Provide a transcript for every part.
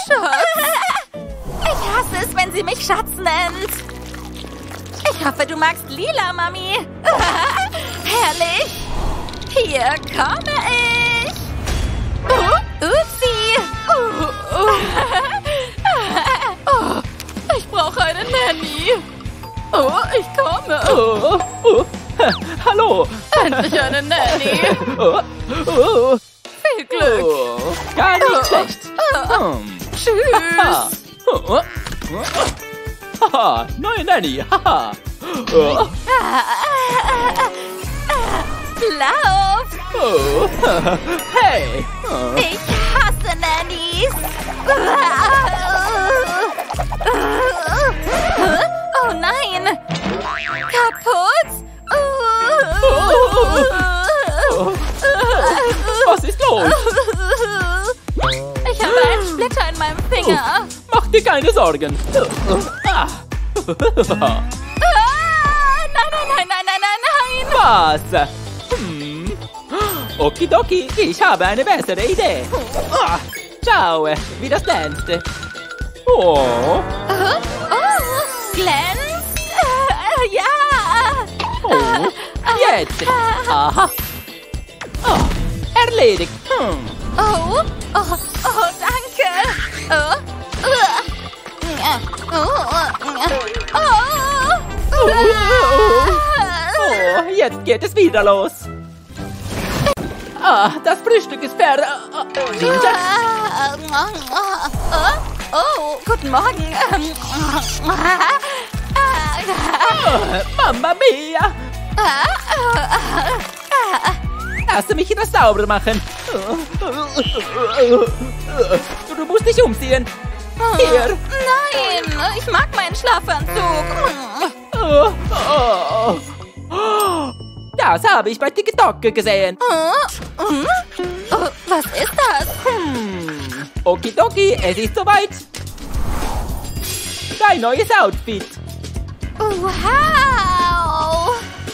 Schatz. Ich hasse es, wenn sie mich Schatz nennt. Ich hoffe, du magst lila, Mami. Herrlich. Hier komme ich. Upsi. Ich brauche eine Nanny. Oh, ich komme. Hallo. Endlich eine Nanny. Viel Glück. Gar nicht schlecht. Tschüss. Haha, neue Nanny. Haha. Lauf. Hey. Ich hasse Nannies. Oh nein. Kaputt. Was ist los? Ich habe einen Splitter in meinem Finger. Mach dir keine Sorgen. Nein. Was? Okidoki, ich habe eine bessere Idee. Ciao, wie das glänzt. Oh. Glänzt? Ja. Oh. Jetzt. Aha. Erledigt. Oh, danke. Jetzt geht es wieder los. Das Frühstück ist fertig. Ginger? Oh, guten Morgen. Mamma mia. Lass mich das sauber machen. Du musst dich umziehen. Hier. Nein, ich mag meinen Schlafanzug. Das habe ich bei TikTok gesehen. Was ist das? Okidoki, es ist soweit. Dein neues Outfit. Wow.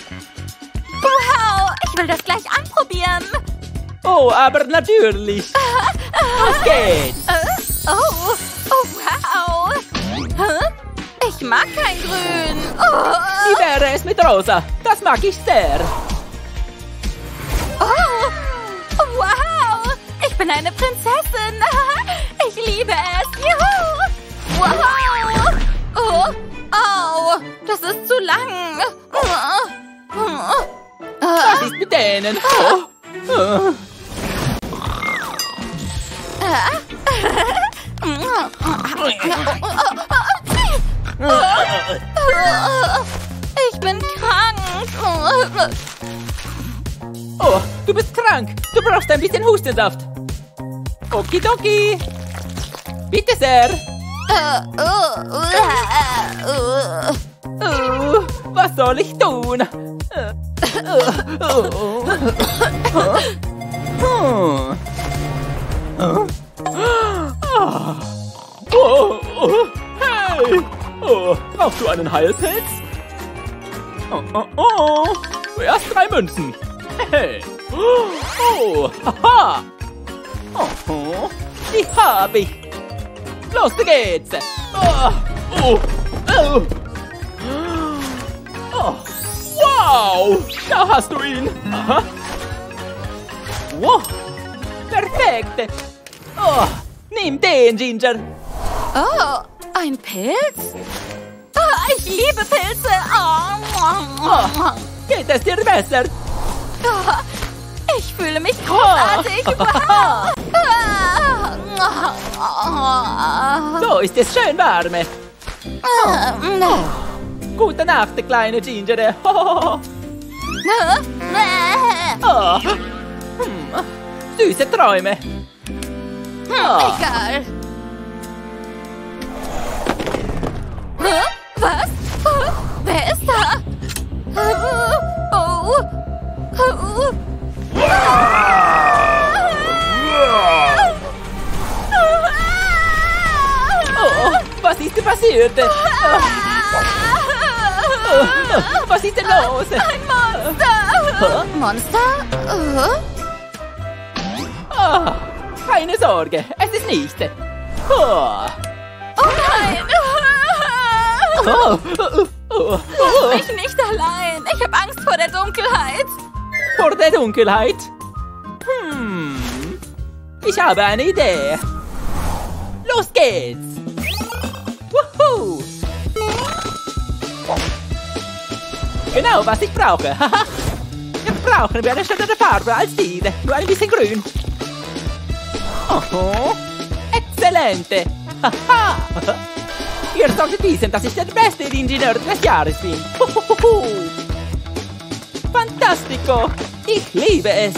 Ich will das gleich anprobieren. Oh, aber natürlich. Los geht's. Oh, wow. Ich mag kein Grün. Wie wäre es mit Rosa? Das mag ich sehr. Oh, wow. Ich bin eine Prinzessin. Ich liebe es. Juhu. Wow. Oh, das ist zu lang. Was ist mit denen? Ich bin krank. Oh, du bist krank. Du brauchst ein bisschen Hustensaft. Okidoki. Bitte sehr. Was soll ich tun? Hey! Brauchst du einen Heilpilz? Erst 3 Münzen. Hey! Haha! Die hab ich! Los geht's! Wow! Da hast du ihn! Aha. Wow! Perfekt! Nimm den, Ginger! Oh, ein Pilz? Ich liebe Pilze. Geht es dir besser? Ich fühle mich großartig. So ist es schön warm. Gute Nacht, kleine Ginger. Süße Träume. Egal. Was? Wer ist da? Was ist denn passiert? Was ist denn los? Ein Monster! Monster? Keine Sorge, es ist nicht. Oh. Oh nein! Oh. Oh. Lass mich nicht allein. Ich habe Angst vor der Dunkelheit. Vor der Dunkelheit? Ich habe eine Idee. Los geht's! Wuhu! Genau, was ich brauche. Jetzt brauchen wir eine schönere Farbe als diese. Nur ein bisschen grün. Oh, exzellente! Haha! Ihr solltet wissen, dass ich der beste Ingenieur des Jahres bin. Fantastico! Ich liebe es!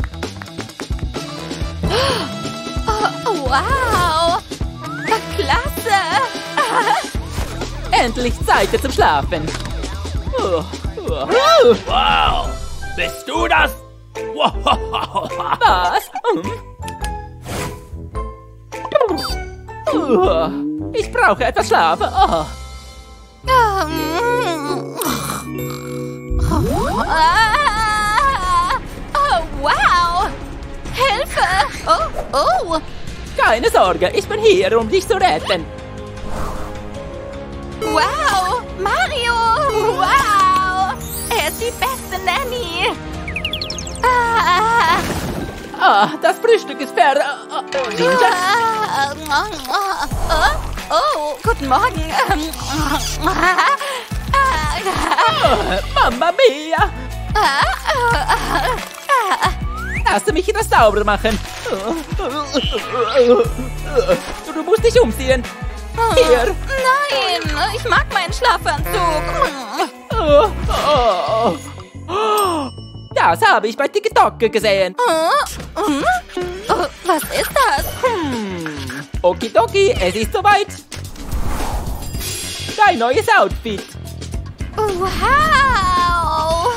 Oh, wow! Klasse! Endlich Zeit zum Schlafen. Wow! Bist du das? Was? Ich brauche etwas Schlaf. Oh. Oh, wow! Hilfe! Oh! Keine Sorge, ich bin hier, um dich zu retten. Wow! Mario! Wow! Er ist die beste Nanny! Das Frühstück ist fertig. Ginger? Oh, guten Morgen! Mamma mia! Lass mich das sauber machen. Du musst dich umziehen. Hier. Nein! Ich mag meinen Schlafanzug! Das habe ich bei TikTok gesehen. Was ist das? Okidoki, es ist soweit. Dein neues Outfit. Wow!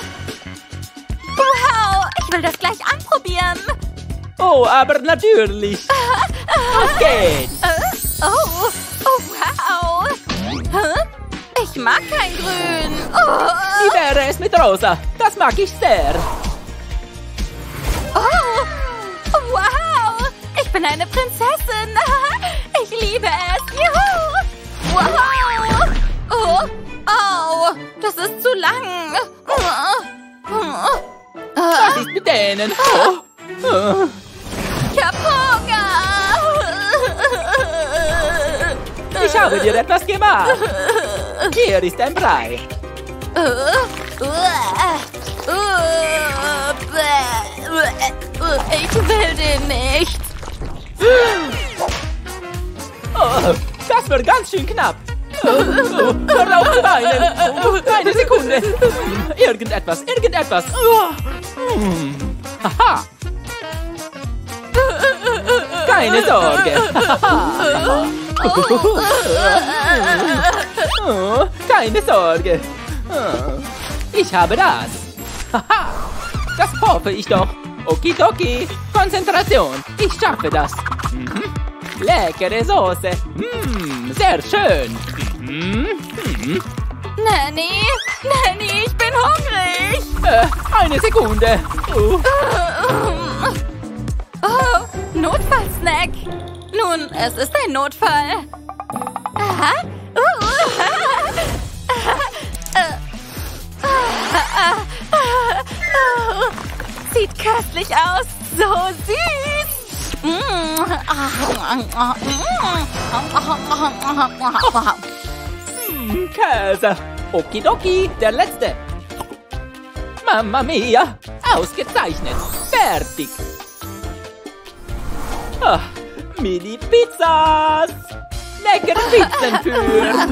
Wow! Ich will das gleich anprobieren. Oh, aber natürlich. Los geht's. Oh, wow! Ich mag kein Grün. Wie wäre es mit Rosa? Das mag ich sehr. Oh, wow! Ich bin eine Prinzessin. Ich liebe es. Juhu! Wow! Oh, das ist zu lang. Was ist mit denen? Ich hab Hunger. Ich habe dir etwas gemacht. Hier ist ein Brei. Ich will den nicht. Oh, das war ganz schön knapp. Hör auf zu weinen. Eine Sekunde. Irgendetwas. Haha. Keine Sorge. Keine Sorge. Ich habe das. Haha. Das hoffe ich doch. Okidoki. Konzentration. Ich schaffe das. Leckere Soße. Sehr schön. Nanny, ich bin hungrig. Eine Sekunde. Oh, Notfallsnack. Nun, es ist ein Notfall. Aha. Sieht köstlich aus. So süß. Käse. Okidoki, der letzte. Mamma mia. Ausgezeichnet. Fertig. Mini-Pizzas. Leckere Pizzen für.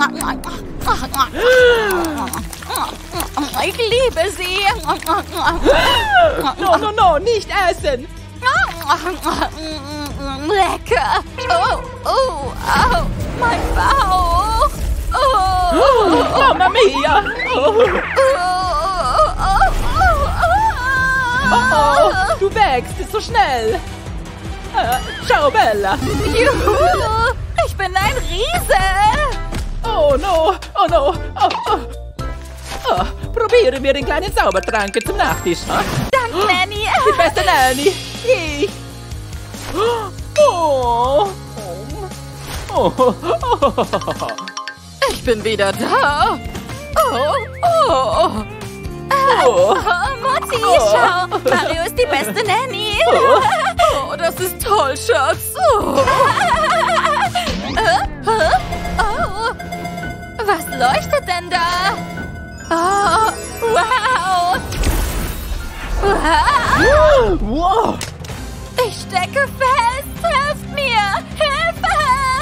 Ich liebe sie. No, nicht essen. Lecker. Oh, mein Bauch. Mamma mia. Oh, du wächst so schnell. Ciao, Bella. Juhu, ich bin ein Riese. Oh no. Probieren wir den kleinen Zaubertrank zum Nachtisch. Danke, Nanny. Die beste Nanny. Ich. Oh. Oh, oh, oh. Ich bin wieder da. Oh, oh. Oh. Mutti, schau. Mario ist die beste Nanny. Oh, das ist toll, Schatz. Oh. Oh. Was leuchtet denn da? Oh, wow. Wow. Wow. Ich stecke fest. Helft mir. Hilfe.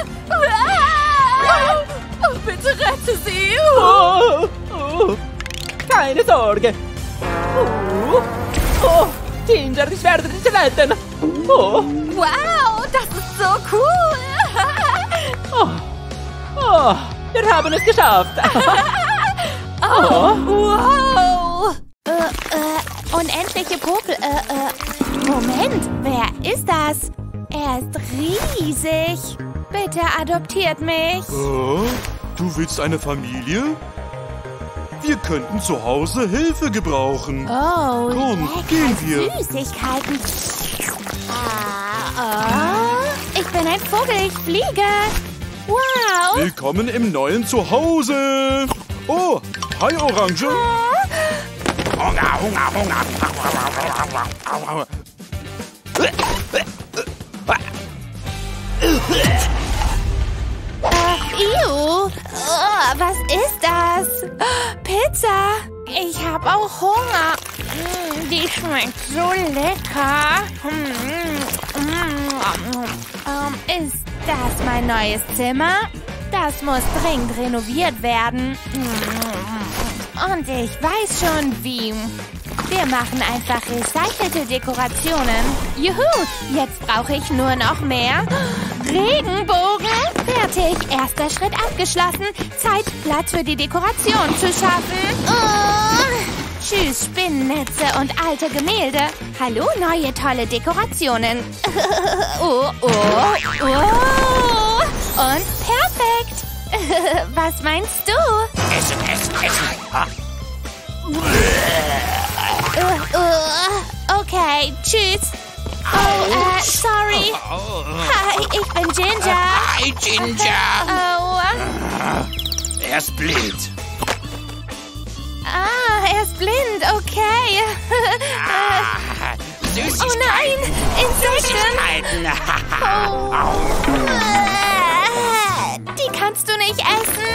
Wow. Oh, bitte rette sie. Oh. Oh. Keine Sorge. Oh. Ginger, ich werde dich retten. Oh. Wow, das ist so cool. Oh. Oh. Wir haben es geschafft. Oh, wow. Unendliche Popel. Moment, wer ist das? Er ist riesig. Bitte adoptiert mich. Oh, du willst eine Familie? Wir könnten zu Hause Hilfe gebrauchen. Oh, Komm, lecker gehen wir. Süßigkeiten. Ich bin ein Vogel, ich fliege. Wow. Willkommen im neuen Zuhause. Oh, hi Orange. Hunger, Hunger, Hunger. Ew. Was ist das? Pizza. Ich habe auch Hunger. Die schmeckt so lecker. Ist das mein neues Zimmer? Das muss dringend renoviert werden. Und ich weiß schon wie. Wir machen einfach recycelte Dekorationen. Juhu, jetzt brauche ich nur noch mehr. Regenbogen. Fertig, erster Schritt abgeschlossen. Zeit, Platz für die Dekoration zu schaffen. Tschüss, Spinnennetze und alte Gemälde. Hallo, neue tolle Dekorationen. Und perfekt. Was meinst du? Essen, essen, essen. Okay, tschüss. Oh, sorry. Hi, ich bin Ginger. Hi, Ginger. Oh. Er ist blind. Er ist blind, okay. Süßigkeiten. Oh nein, Insekten. Die kannst du nicht essen.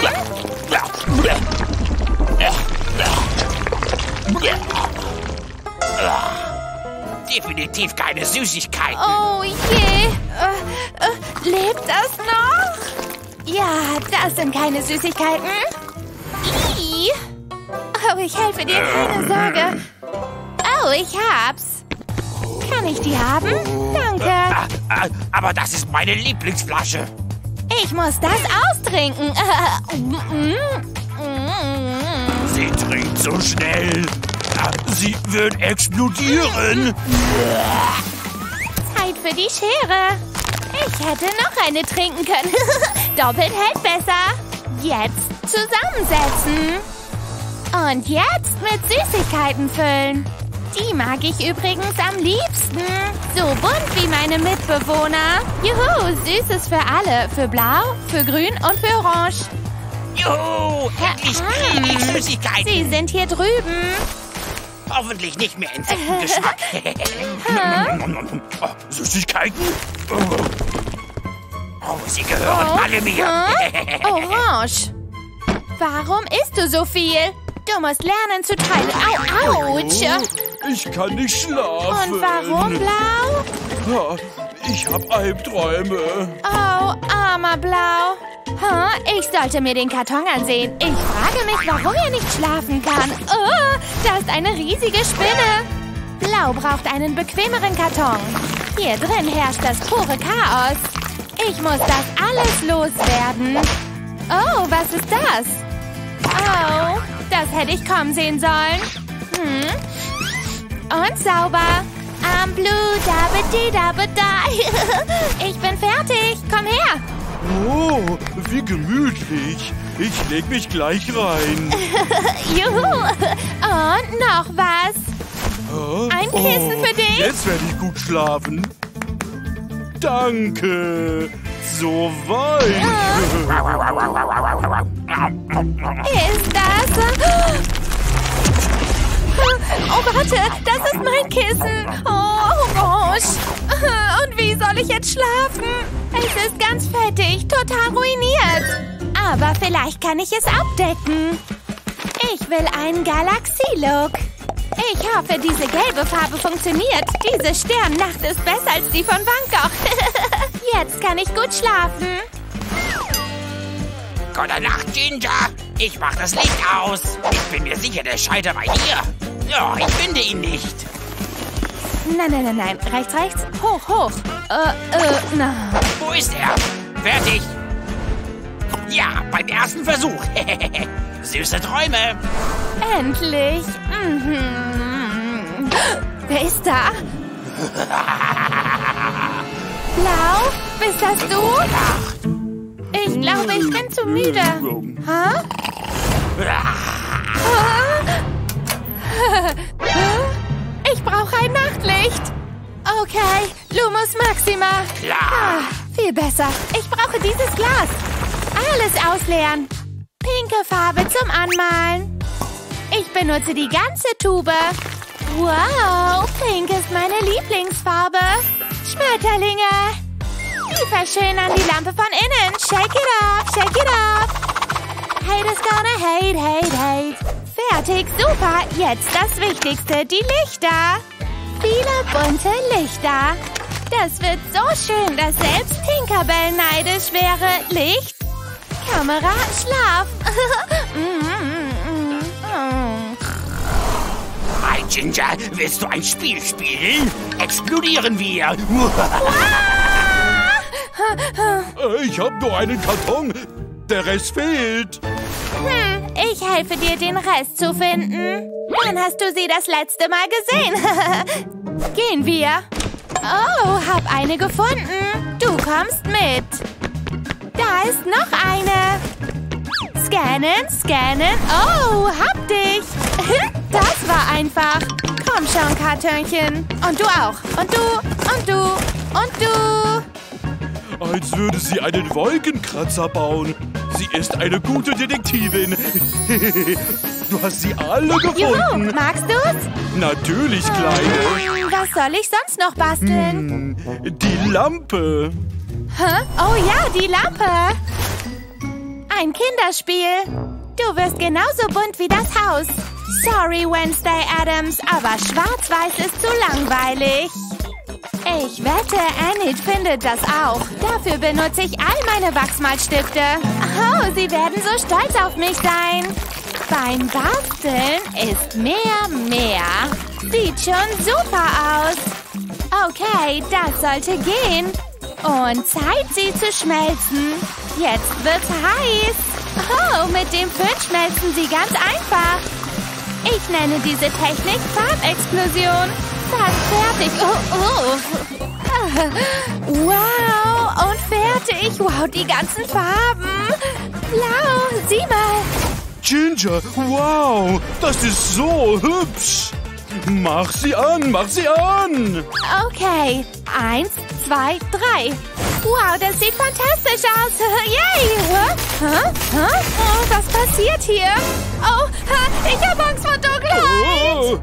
Definitiv keine Süßigkeiten. Oh je. Lebt das noch? Ja, das sind keine Süßigkeiten. Ih. Oh, ich helfe dir, keine Sorge. Oh, ich hab's. Kann ich die haben? Danke. Aber das ist meine Lieblingsflasche. Ich muss das austrinken. Sie trinkt so schnell. Sie wird explodieren. Zeit für die Schere. Ich hätte noch eine trinken können. Doppelt hält besser. Jetzt zusammensetzen. Und jetzt mit Süßigkeiten füllen. Die mag ich übrigens am liebsten. So bunt wie meine Mitbewohner. Juhu, Süßes für alle. Für Blau, für Grün und für Orange. Juhu, endlich kriege ich Süßigkeiten. Sie sind hier drüben. Hoffentlich nicht mehr Insektengeschmack. Oh, Süßigkeiten? Oh, sie gehören alle mir. Orange. Warum isst du so viel? Du musst lernen zu teilen. Au, ouch. Ich kann nicht schlafen. Und warum blau? Ich habe Albträume. Oh, armer Blau. Ich sollte mir den Karton ansehen. Ich frage mich, warum er nicht schlafen kann. Oh, da ist eine riesige Spinne. Blau braucht einen bequemeren Karton. Hier drin herrscht das pure Chaos. Ich muss das alles loswerden. Oh, was ist das? Oh, das hätte ich kommen sehen sollen. Und sauber. Am Blue, da. Ich bin fertig. Komm her. Oh, wie gemütlich. Ich leg mich gleich rein. Juhu. Und noch was. Ein Kissen für dich. Jetzt werde ich gut schlafen. Danke. so weich. Ist das? Oh, warte, das ist mein Kissen. Oh, Orange. Und wie soll ich jetzt schlafen? Es ist ganz fettig, total ruiniert. Aber vielleicht kann ich es abdecken. Ich will einen Galaxie-Look. Ich hoffe, diese gelbe Farbe funktioniert. Diese Sternnacht ist besser als die von Bangkok. Jetzt kann ich gut schlafen. Gute Nacht, Ginger. Ich mach das Licht aus. Ich bin mir sicher, der Scheiter bei dir. Ja, ich finde ihn nicht. Nein. Rechts. Hoch. Na. Wo ist er? Fertig. Ja, beim ersten Versuch. Süße Träume. Endlich. Wer ist da? Blau? Bist das du? Ich glaube, ich bin zu müde. Hä? Ich brauche ein Nachtlicht. Okay, Lumos Maxima. Klar. Viel besser. Ich brauche dieses Glas. Alles ausleeren. Pinke Farbe zum Anmalen. Ich benutze die ganze Tube. Wow, pink ist meine Lieblingsfarbe. Schmetterlinge. Die verschönern die Lampe von innen. Shake it up. Hate is gonna hate. Fertig, super. Jetzt das Wichtigste, die Lichter. Viele bunte Lichter. Das wird so schön, dass selbst Tinkerbell neidisch wäre. Licht, Kamera, Schlaf. Hi, Ginger. Willst du ein Spiel spielen? Explodieren wir. Ich habe nur einen Karton. Der Rest fehlt. Ich helfe dir, den Rest zu finden. Wann hast du sie das letzte Mal gesehen? Gehen wir. Oh, hab eine gefunden. Du kommst mit. Da ist noch eine. Scannen. Oh, hab dich. Das war einfach. Komm schon, Kartönchen. Und du auch. Und du. Als würde sie einen Wolkenkratzer bauen. Sie ist eine gute Detektivin. Du hast sie alle gefunden. Juhu, magst du's? Natürlich, Kleine. Was soll ich sonst noch basteln? Die Lampe. Hä? Oh ja, die Lampe. Ein Kinderspiel. Du wirst genauso bunt wie das Haus. Sorry, Wednesday Addams, aber schwarz-weiß ist zu langweilig. Ich wette, Enid findet das auch. Dafür benutze ich all meine Wachsmalstifte. Oh, sie werden so stolz auf mich sein. Beim Basteln ist mehr. Sieht schon super aus. Okay, das sollte gehen. Und Zeit, sie zu schmelzen. Jetzt wird's heiß. Oh, mit dem Föhn schmelzen sie ganz einfach. Ich nenne diese Technik Farbexplosion. Fast fertig. Oh. Wow, und fertig. Wow, die ganzen Farben. Blau, sieh mal. Ginger, wow, das ist so hübsch. Mach sie an. Okay, 1, 2, 3. Wow, das sieht fantastisch aus. Yay! Oh, was passiert hier? Oh, ich habe Angst vor Dunkelheit.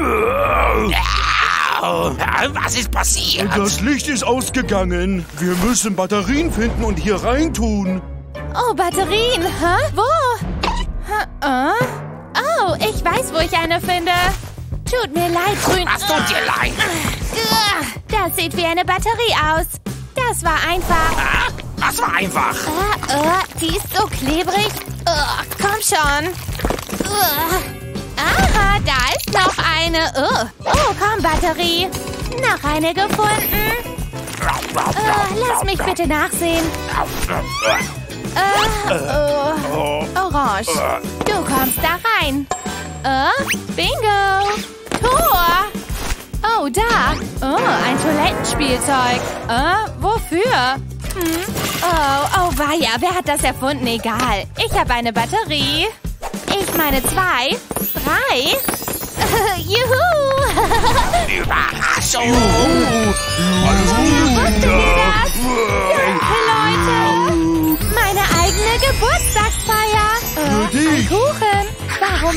Was ist passiert? Das Licht ist ausgegangen. Wir müssen Batterien finden und hier reintun. Oh, Batterien. Wo? Oh, ich weiß, wo ich eine finde. Tut mir leid, Grün. Was tut dir leid? Das sieht wie eine Batterie aus. Das war einfach. Was war einfach? Die ist so klebrig. Komm schon. Aha, da ist noch eine. Oh, komm, Batterie. Noch eine gefunden. Lass mich bitte nachsehen. Orange. Du kommst da rein. Bingo. Tor. Oh, da. Oh, ein Toilettenspielzeug. Wofür? Oh, weia. Wer hat das erfunden? Egal. Ich habe eine Batterie. Ich meine 2, 3. Juhu. Überraschung. Alles gut, Wussten Sie das? Danke, Leute.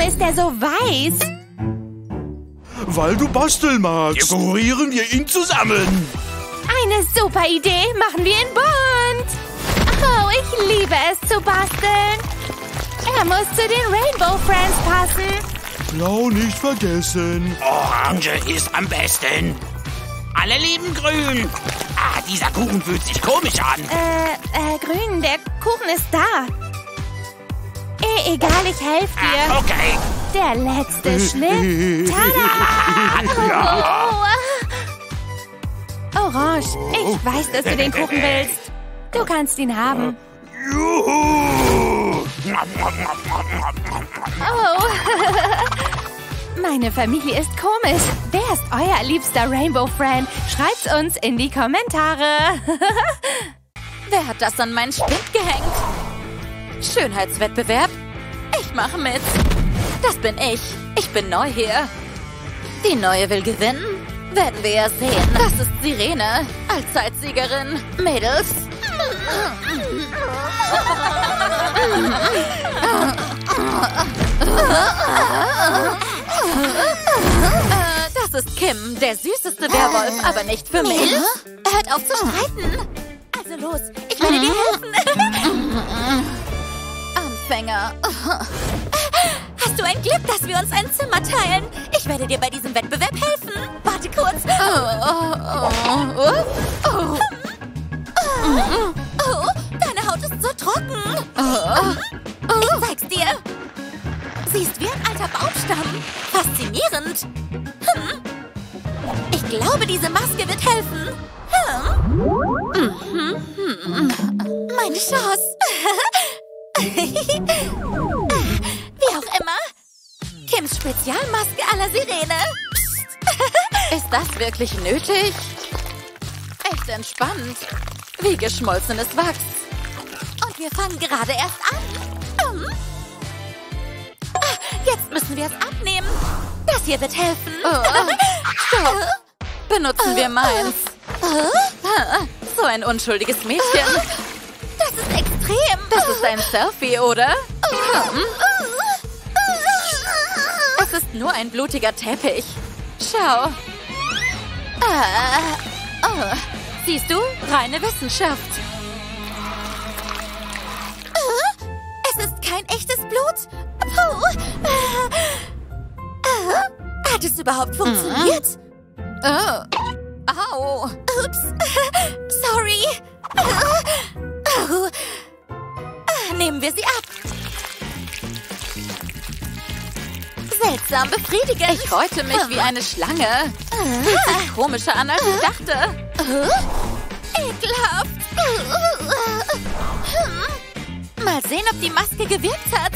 ist der so weiß? Weil du basteln magst. Dekorieren wir ihn zusammen. Eine super Idee. Machen wir ihn bunt. Oh, ich liebe es zu basteln. Er muss zu den Rainbow Friends passen. Blau nicht vergessen. Orange ist am besten. Alle lieben grün. Ah, dieser Kuchen fühlt sich komisch an. Grün, der Kuchen ist da. Egal, ich helfe dir. Ah, okay. Der letzte Schnitt. Tada! Orange, ich weiß, dass du den Kuchen willst. Du kannst ihn haben. Juhu! Oh. Meine Familie ist komisch. Wer ist euer liebster Rainbow Friend? Schreibt's uns in die Kommentare. Wer hat das an meinen Spind gehängt? Schönheitswettbewerb? Ich mache mit. Das bin ich. Ich bin neu hier. Die Neue will gewinnen? Werden wir ja sehen. Das ist Sirene, Allzeitsiegerin. Mädels. Das ist Kim, der süßeste Werwolf, aber nicht für mich. Hört auf zu streiten. Also los, ich werde dir helfen. Anfänger. Hast du ein Glück, dass wir uns ein Zimmer teilen? Ich werde dir bei diesem Wettbewerb helfen. Warte kurz. Oh, deine Haut ist so trocken. Ich zeig's dir. Siehst wie ein alter Baumstamm. Faszinierend. Ich glaube, diese Maske wird helfen. Meine Chance. Wie auch immer. Kims Spezialmaske à la Sirene. Psst. Ist das wirklich nötig? Echt entspannt. Wie geschmolzenes Wachs. Und wir fangen gerade erst an. Jetzt müssen wir es abnehmen. Das hier wird helfen. Stopp. Benutzen wir meins. So ein unschuldiges Mädchen. Das ist extrem. Das ist ein Selfie, oder? Es ist nur ein blutiger Teppich. Schau. Siehst du? Reine Wissenschaft. Es ist kein echtes Blut. Hat es überhaupt funktioniert? Au. Ups. Sorry. Nehmen wir sie ab. Seltsam befriedigend. Ich häute mich wie eine Schlange. Fühlt sich komischer an, als ich dachte. Ekelhaft. Mal sehen, ob die Maske gewirkt hat.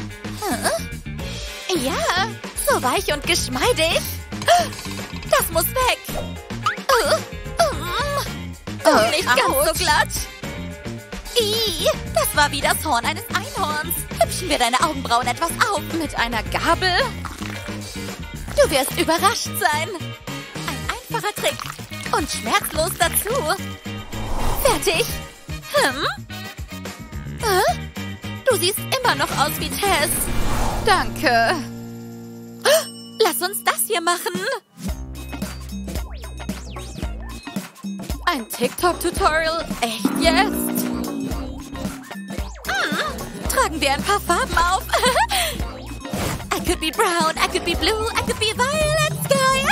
Ja, so weich und geschmeidig. Das muss weg. Nicht ganz so glatt. Das war wie das Horn eines Einhorns. Hübschen wir deine Augenbrauen etwas auf. Mit einer Gabel? Du wirst überrascht sein. Ein einfacher Trick. Und schmerzlos dazu. Fertig. Du siehst immer noch aus wie Tess. Danke. Lass uns das hier machen. Ein TikTok-Tutorial? Echt jetzt? Tragen wir ein paar Farben auf. I could be brown, I could be blue, I could be violet sky.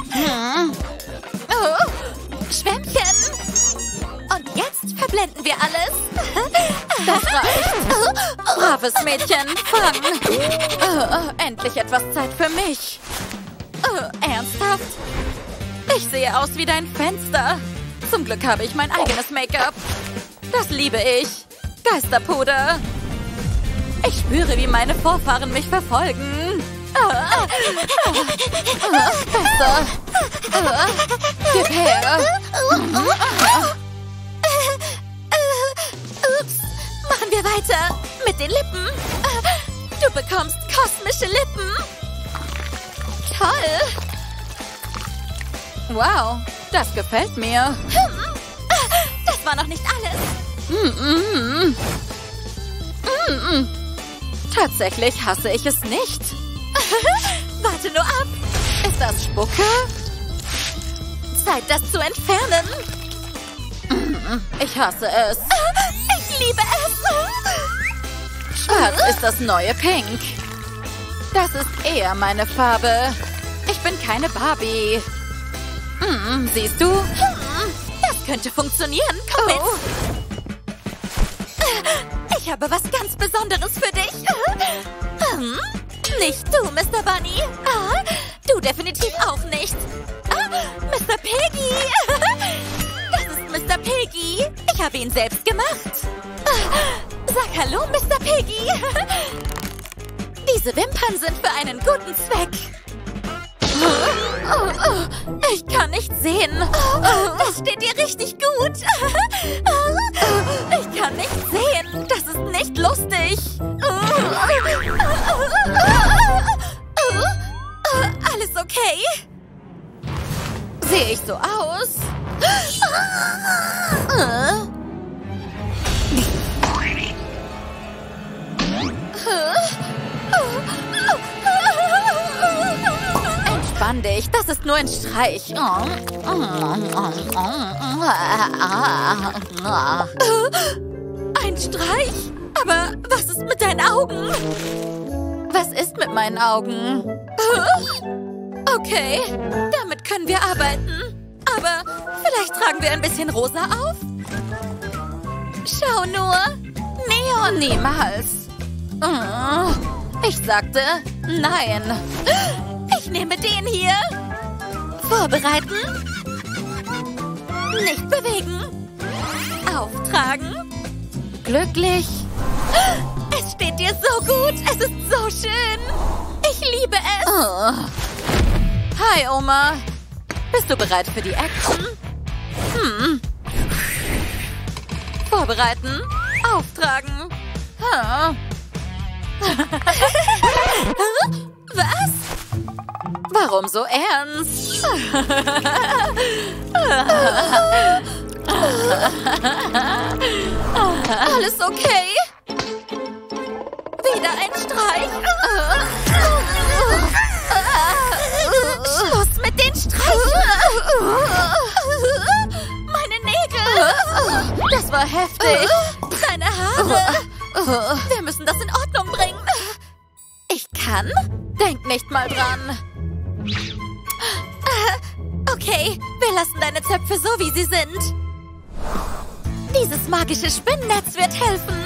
Oh, Schwämmchen. Und jetzt verblenden wir alles. Das reicht. Braves Mädchen, fang. Endlich etwas Zeit für mich. Ernsthaft? Ich sehe aus wie dein Fenster. Zum Glück habe ich mein eigenes Make-up. Das liebe ich. Geisterpuder. Ich spüre, wie meine Vorfahren mich verfolgen. Besser. Gib her. Ups. Machen wir weiter. Mit den Lippen. Du bekommst kosmische Lippen. Toll. Wow, das gefällt mir. Das war noch nicht alles. Tatsächlich hasse ich es nicht. Warte nur ab. Ist das Spucke? Zeit, das zu entfernen. Ich hasse es. Ich liebe es. Schwarz ist das neue Pink. Das ist eher meine Farbe. Ich bin keine Barbie. Siehst du? Das könnte funktionieren. Komm mit. Ich habe was ganz Besonderes für dich. Nicht du, Mr. Bunny. Du definitiv auch nicht. Mr. Piggy. Das ist Mr. Piggy. Ich habe ihn selbst gemacht. Sag hallo, Mr. Piggy. Diese Wimpern sind für einen guten Zweck. Ich kann nicht sehen. Das steht dir richtig gut. Ich kann nicht sehen. Das ist nicht lustig. Alles okay? Sehe ich so aus? Entspann dich, das ist nur ein Streich. Ein Streich? Aber was ist mit deinen Augen? Was ist mit meinen Augen? Okay, damit können wir arbeiten. Aber vielleicht tragen wir ein bisschen rosa auf? Schau nur. Neon. Niemals. Ich sagte nein. Ich nehme den hier. Vorbereiten. Nicht bewegen. Auftragen. Glücklich. Es steht dir so gut. Es ist so schön. Ich liebe es. Hi, Oma. Bist du bereit für die Action? Vorbereiten. Auftragen. Was? Warum so ernst? Alles okay? Wieder ein Streich? Schluss mit den Streichen! Meine Nägel! Das war heftig! Deine Haare! Wir müssen das in Ordnung bringen! Ich kann? Denk nicht mal dran! Okay, wir lassen deine Zöpfe so, wie sie sind. Dieses magische Spinnennetz wird helfen.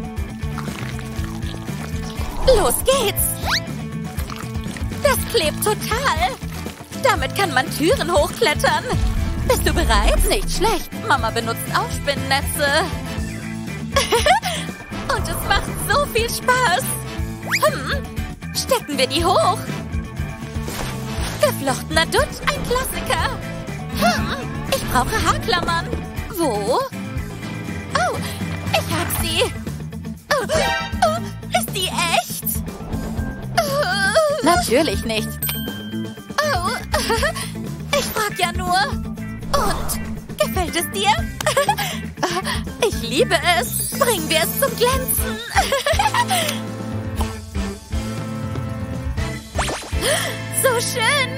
Los geht's! Das klebt total. Damit kann man Türen hochklettern. Bist du bereit? Nicht schlecht. Mama benutzt auch Spinnennetze. Und es macht so viel Spaß. Stecken wir die hoch. Geflochtener Dutt, ein Klassiker. Ich brauche Haarklammern. Wo? Oh, ich hab sie. Ist die echt? Natürlich nicht. Oh, ich frag ja nur. Und? Gefällt es dir? Ich liebe es. Bringen wir es zum Glänzen. So schön.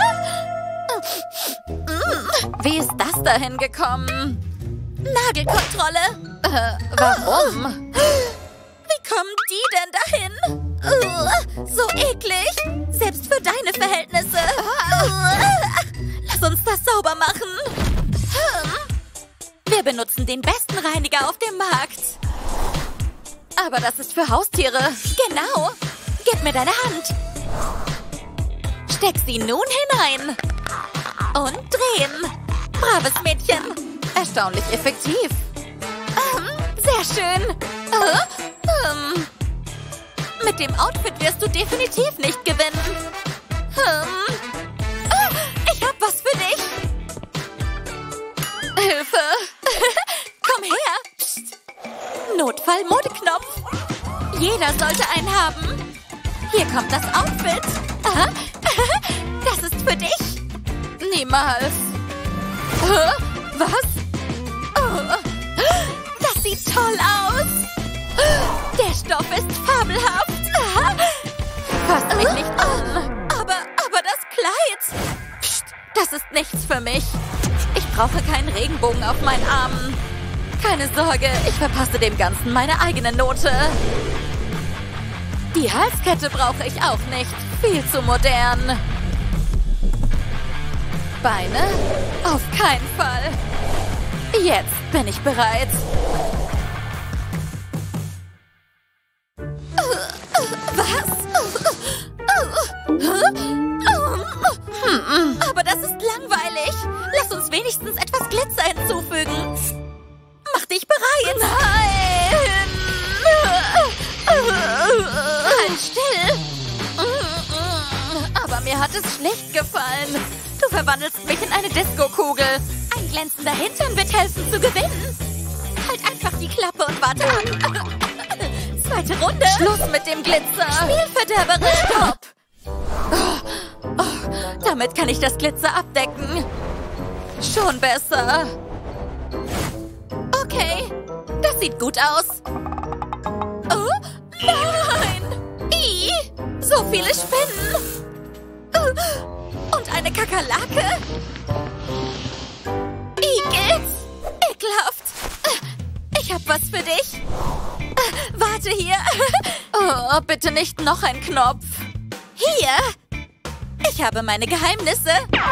Wie ist das dahin gekommen? Nagelkontrolle. Warum? Wie kommen die denn dahin? So eklig. Selbst für deine Verhältnisse. Lass uns das sauber machen. Wir benutzen den besten Reiniger auf dem Markt. Aber das ist für Haustiere. Genau. Gib mir deine Hand. Steck sie nun hinein. Und drehen. Braves Mädchen. Erstaunlich effektiv. Sehr schön. Mit dem Outfit wirst du definitiv nicht gewinnen. Ich hab was für dich. Hilfe. Komm her. Psst. Notfall-Modeknopf. Jeder sollte einen haben. Hier kommt das Outfit. Das ist für dich. Niemals. Was? Das sieht toll aus. Der Stoff ist fabelhaft. Fasst mich nicht an. Aber das Kleid. Psst, das ist nichts für mich. Ich brauche keinen Regenbogen auf meinen Armen. Keine Sorge, ich verpasse dem Ganzen meine eigene Note. Die Halskette brauche ich auch nicht. Viel zu modern. Beine? Auf keinen Fall. Jetzt bin ich bereit. Was? Aber das ist langweilig. Lass uns wenigstens etwas Glitzer hinzufügen. Mach dich bereit. Nein! Halt still. Aber mir hat es schlecht gefallen. Du verwandelst mich in eine Disco-Kugel. Ein glänzender Hintern wird helfen zu gewinnen. Halt einfach die Klappe und warte ab. Zweite Runde. Schluss mit dem Glitzer. Spielverderberin. Stopp. Damit kann ich das Glitzer abdecken. Schon besser. Okay, das sieht gut aus. Oh, nein! So viele Spinnen. Und eine Kakerlake. Igitt! Ekelhaft. Ich hab was für dich. Warte hier. Oh, bitte nicht noch ein Knopf. Hier. Ich habe meine Geheimnisse.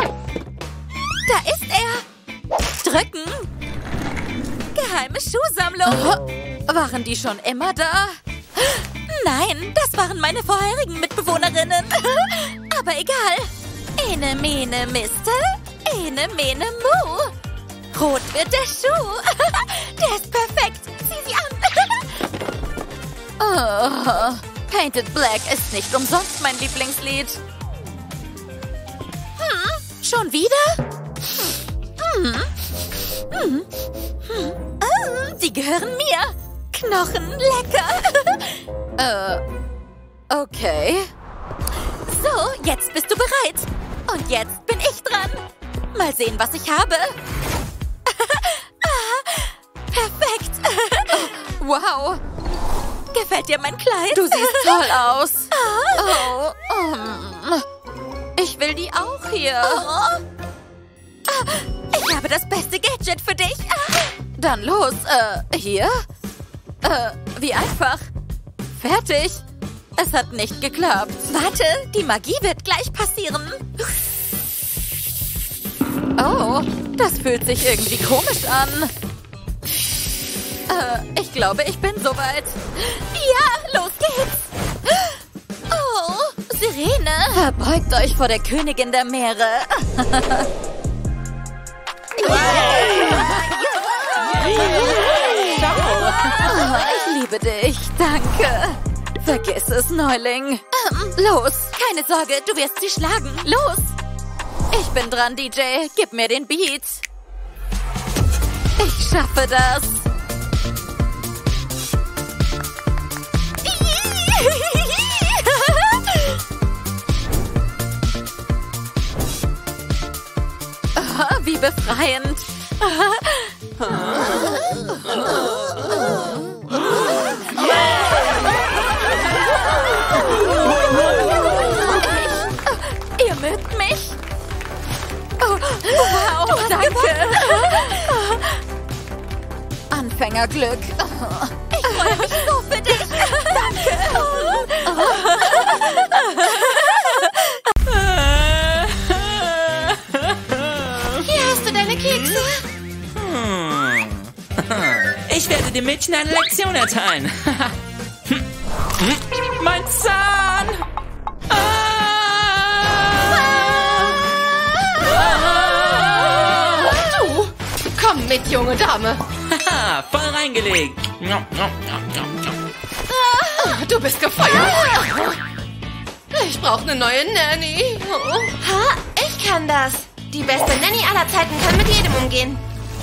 Da ist er. Drücken. Geheime Schuhsammlung. Waren die schon immer da? Nein, das waren meine vorherigen Mitbewohnerinnen. Aber egal. Ene, mene, Miste. Ene, mene, mu. Rot wird der Schuh. Der ist perfekt. Zieh sie an. Oh, Painted Black ist nicht umsonst mein Lieblingslied. Schon wieder? Die gehören mir. Knochen, lecker. Okay. So, jetzt bist du bereit. Und jetzt bin ich dran. Mal sehen, was ich habe. Perfekt. Wow. Gefällt dir mein Kleid? Du siehst toll aus. Ich will die auch hier. Ich habe das beste Gadget für dich. Dann los. Hier? Wie einfach. Fertig. Es hat nicht geklappt. Warte, die Magie wird gleich passieren. Oh, das fühlt sich irgendwie komisch an. Ich glaube, ich bin soweit. Ja, los geht's. Oh, Sirene. Verbeugt euch vor der Königin der Meere. Ich liebe dich. Danke. Vergiss es, Neuling. Los, keine Sorge, du wirst sie schlagen. Los. Ich bin dran, DJ. Gib mir den Beat. Ich schaffe das. Wie befreiend. Ihr mögt mich? Oh, wow, danke. Anfängerglück. Ich freue mich so für dich. Danke. Hier hast du deine Kekse. Ich werde dem Mädchen eine Lektion erteilen. Mein Zahn! Du, komm mit, junge Dame. Haha, voll reingelegt. Du bist gefeuert. Ich brauche eine neue Nanny. Ha, ich kann das. Die beste Nanny aller Zeiten kann mit jedem umgehen.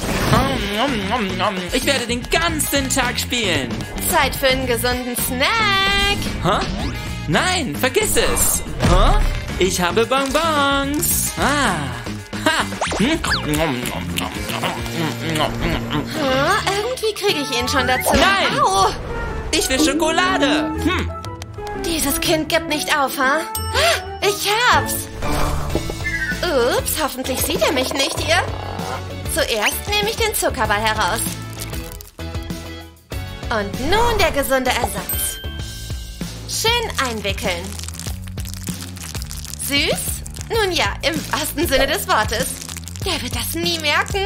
Ich werde den ganzen Tag spielen. Zeit für einen gesunden Snack. Hä? Nein, vergiss es. Hä? Ich habe Bonbons. Irgendwie kriege ich ihn schon dazu. Nein! Au. Ich will Schokolade. Dieses Kind gibt nicht auf, ha? Ich hab's. Ups, hoffentlich sieht er mich nicht hier. Zuerst nehme ich den Zuckerball heraus. Und nun der gesunde Ersatz. Schön einwickeln. Süß? Nun ja, im wahrsten Sinne des Wortes. Der wird das nie merken.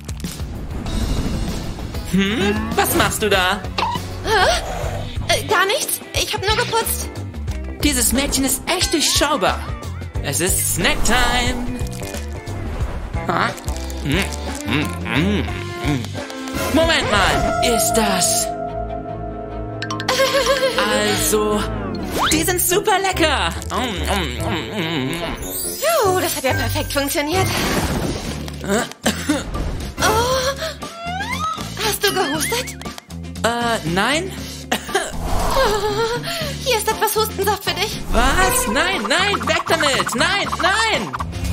Was machst du da? Gar nichts. Ich habe nur geputzt. Dieses Mädchen ist echt durchschaubar. Es ist Snacktime. Ha? Moment mal, ist das... Also, die sind super lecker. Das hat ja perfekt funktioniert. Oh, hast du gehustet? Nein? Oh, hier ist etwas Hustensaft für dich. Was? Nein, nein, weg damit. Nein, nein.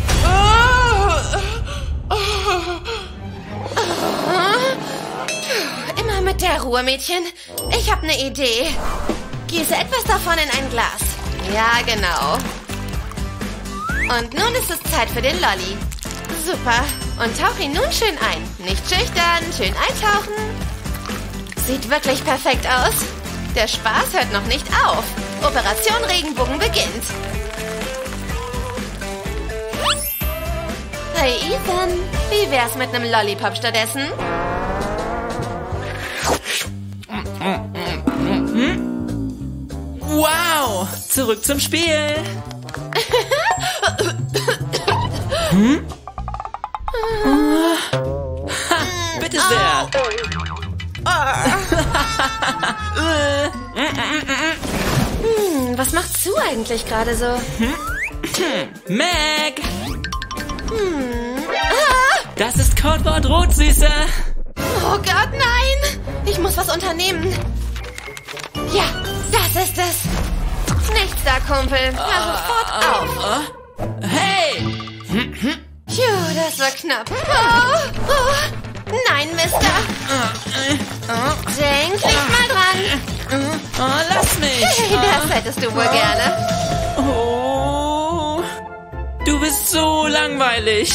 Immer mit der Ruhe, Mädchen. Ich habe eine Idee. Gieße etwas davon in ein Glas. Ja, genau. Und nun ist es Zeit für den Lolli. Super. Und tauch ihn nun schön ein. Nicht schüchtern, schön eintauchen. Sieht wirklich perfekt aus. Der Spaß hört noch nicht auf. Operation Regenbogen beginnt. Hey Ethan, wie wär's mit einem Lollipop stattdessen? Wow, zurück zum Spiel. Bitte sehr. Was macht Sue eigentlich gerade so? Meg. Das ist Codewort Rot, Süße. Oh Gott, nein! Ich muss was unternehmen. Ja, das ist es. Nichts da, Kumpel. Hör sofort auf. Hey. Phew, das war knapp. Oh, nein, Mister. Denk nicht mal dran. Oh, lass mich. Hey, das hättest du wohl gerne. Oh, du bist so langweilig.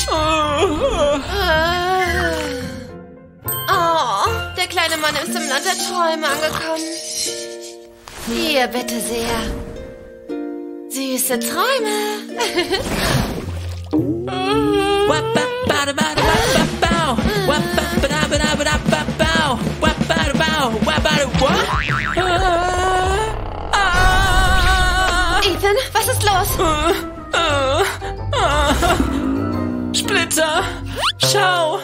Oh, der kleine Mann ist im Land der Träume angekommen. Hier, bitte sehr. Süße Träume. Ethan, was ist los? Splitter, schau.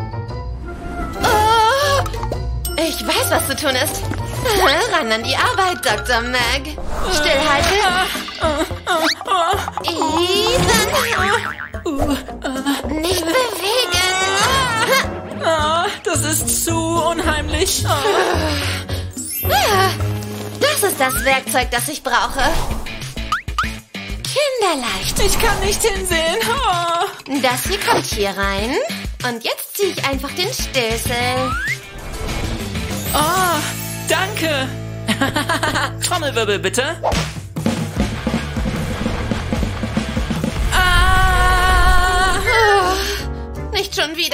Oh, ich weiß, was zu tun ist. Ran an die Arbeit, Dr. Meg. Stillhalten. Ethan. Nicht bewegen. Das ist zu unheimlich. Das ist das Werkzeug, das ich brauche. Kinderleicht. Ich kann nicht hinsehen. Das hier kommt hier rein. Und jetzt ziehe ich einfach den Stößel. Oh, danke. Trommelwirbel, bitte. Nicht schon wieder.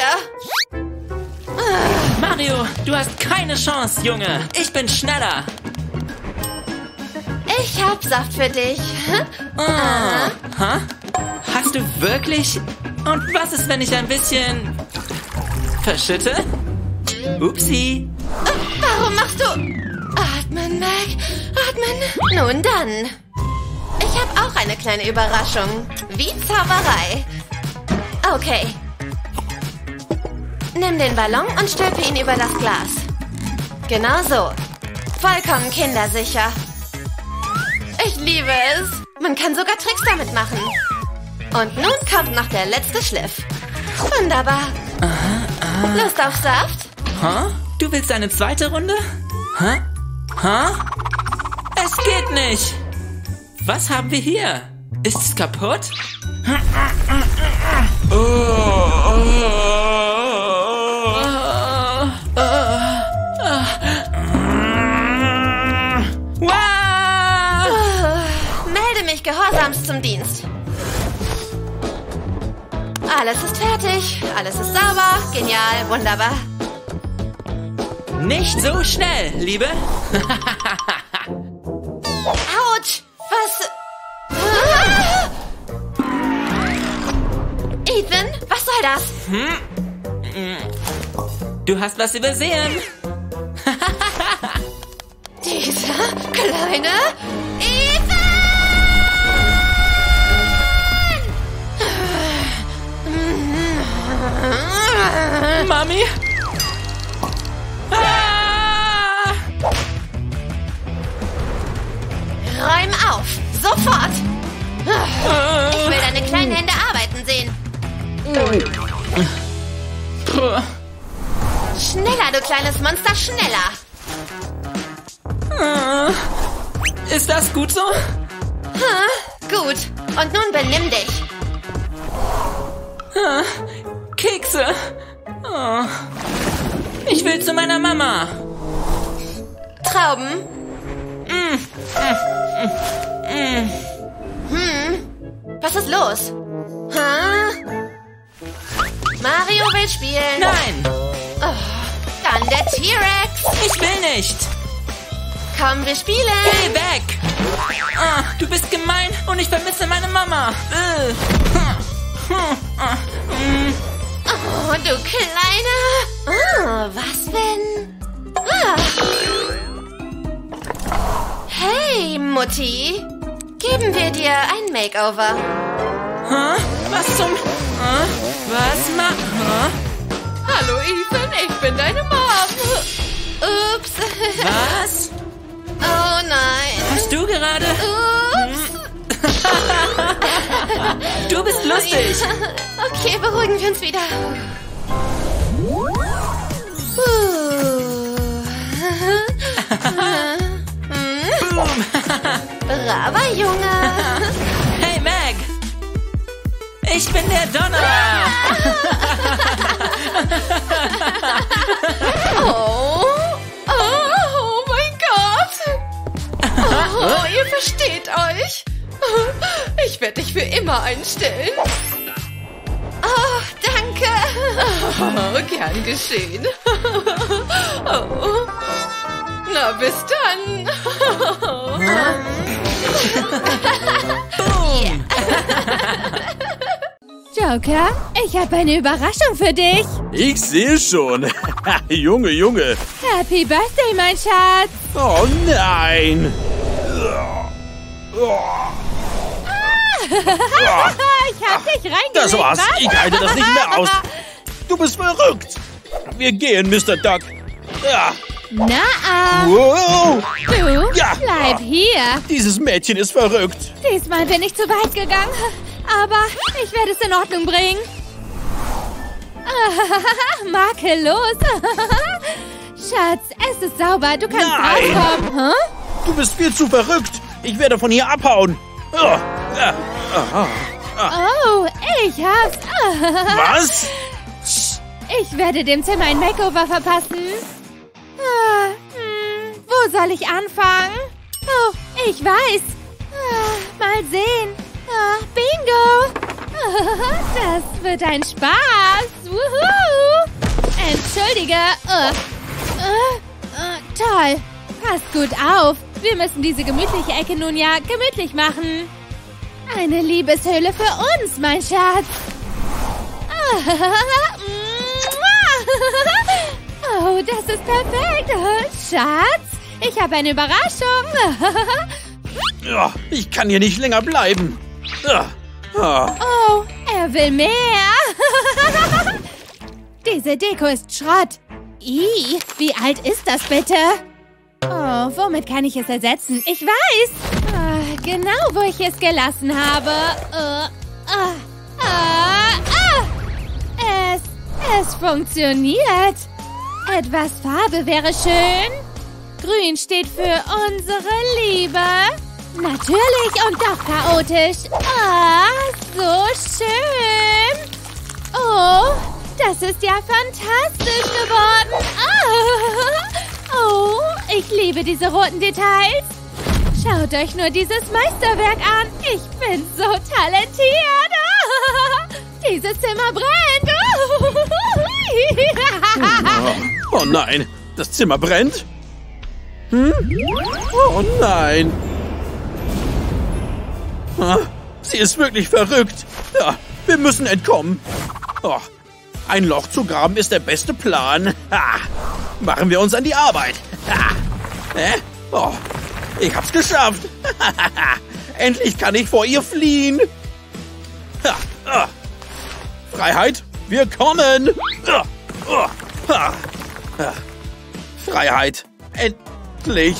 Mario, du hast keine Chance, Junge. Ich bin schneller. Ich hab Saft für dich. Hast du wirklich? Und was ist, wenn ich ein bisschen verschütte? Upsi. Warum machst du... Atmen, Meg. Atmen. Nun dann. Ich habe auch eine kleine Überraschung. Wie Zauberei. Okay. Nimm den Ballon und stülpe ihn über das Glas. Genau so. Vollkommen kindersicher. Ich liebe es. Man kann sogar Tricks damit machen. Und nun kommt noch der letzte Schliff. Wunderbar. Lust auf Saft? Du willst eine zweite Runde? Es geht nicht. Was haben wir hier? Ist es kaputt? uns zum Dienst. Alles ist fertig. Alles ist sauber. Genial. Wunderbar. Nicht so schnell, Liebe. Autsch! Was? Ah! Ethan, was soll das? Du hast was übersehen. Dieser kleine Ethan! Mami? Ah! Räum auf! Sofort! Ich will deine kleinen Hände arbeiten sehen. Schneller, du kleines Monster, schneller! Ist das gut so? Gut. Und nun benimm dich. Kekse. Oh. Ich will zu meiner Mama. Trauben. Was ist los? Mario will spielen. Nein, Dann der T-Rex. ich will nicht. Komm, wir spielen. Geh weg. Du bist gemein und ich vermisse meine Mama. Oh, du Kleiner. Was wenn? Hey, Mutti. Geben wir dir ein Makeover. Was zum... Was Hallo, Ethan. Ich bin deine Mom. Ups. Was? Oh nein. Hast du gerade... Ups. Du bist lustig. Okay, beruhigen wir uns wieder. Braver Junge. Hey, Meg. Ich bin der Donner. Oh mein Gott. Oh, ihr versteht euch. Ich werde dich für immer einstellen. Oh, danke. Oh, gern geschehen. Oh. Na, bis dann. Joker, ich habe eine Überraschung für dich. Ich sehe schon. Junge, Junge. Happy Birthday, mein Schatz. Oh nein. Ich hab dich reingelegt. Das war's. was? Ich halte das nicht mehr aus. Du bist verrückt. Wir gehen, Mr. Duck. Wow. Du, Ja. bleib hier. Dieses Mädchen ist verrückt. Diesmal bin ich zu weit gegangen. Aber ich werde es in Ordnung bringen. Makellos. Schatz, es ist sauber. Du kannst Nein. rauskommen. Hä? Du bist viel zu verrückt. Ich werde von hier abhauen. Oh, ich hab's. Was? Ich werde dem Zimmer ein Makeover verpassen. Wo soll ich anfangen? Oh, ich weiß. Mal sehen. Bingo. Das wird ein Spaß. Wuhu. Entschuldige. Toll. Passt gut auf. Wir müssen diese gemütliche Ecke nun ja gemütlich machen. Eine Liebeshöhle für uns, mein Schatz. Oh, das ist perfekt. Schatz, ich habe eine Überraschung. Ich kann hier nicht länger bleiben. Oh, er will mehr. Diese Deko ist Schrott. Wie alt ist das bitte? Oh, womit kann ich es ersetzen? Ich weiß. Genau, wo ich es gelassen habe. Es funktioniert. Etwas Farbe wäre schön. Grün steht für unsere Liebe. Natürlich und doch chaotisch. So schön. Oh, das ist ja fantastisch geworden. Oh, ich liebe diese roten Details. Schaut euch nur dieses Meisterwerk an. Ich bin so talentiert. Dieses Zimmer brennt. Oh nein, das Zimmer brennt? Oh nein. Sie ist wirklich verrückt. Ja, wir müssen entkommen. Oh, ein Loch zu graben ist der beste Plan. Ha, machen wir uns an die Arbeit. Oh, ich hab's geschafft. Endlich kann ich vor ihr fliehen. Freiheit, wir kommen. Freiheit, endlich.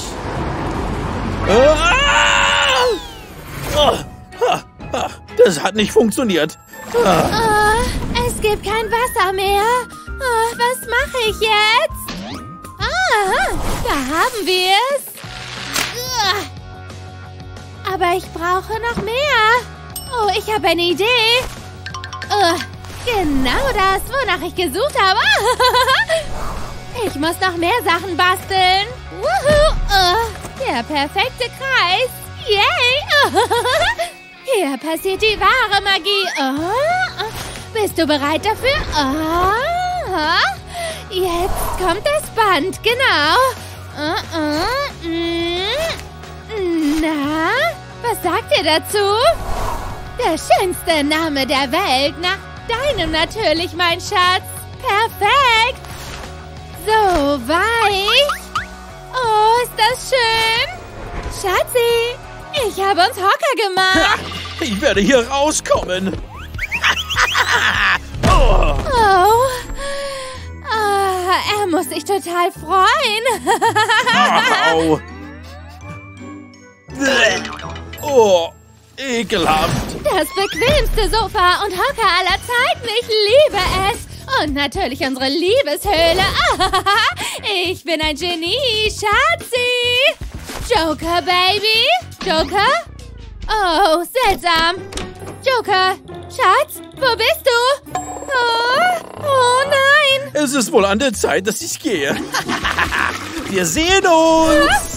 Das hat nicht funktioniert. Es gibt kein Wasser mehr. Was mache ich jetzt? Da haben wir es. Aber ich brauche noch mehr. Oh, ich habe eine Idee. Genau das, wonach ich gesucht habe. Ich muss noch mehr Sachen basteln. Der perfekte Kreis. Yay! Hier passiert die wahre Magie. Bist du bereit dafür? Jetzt kommt das Band, genau. Na, was sagt ihr dazu? Der schönste Name der Welt, nach deinem natürlich, mein Schatz. Perfekt. So weich. Oh, ist das schön. Schatzi, ich habe uns Hocker gemacht. Ich werde hier rauskommen. Er muss sich total freuen. Au. Oh, ekelhaft. Das bequemste Sofa und Hocker aller Zeiten. Ich liebe es. Und natürlich unsere Liebeshöhle. Ich bin ein Genie, Schatzi. Joker, Baby. Joker? Oh, seltsam. Joker, Schatz, wo bist du? Oh nein. Es ist wohl an der Zeit, dass ich gehe. Wir sehen uns.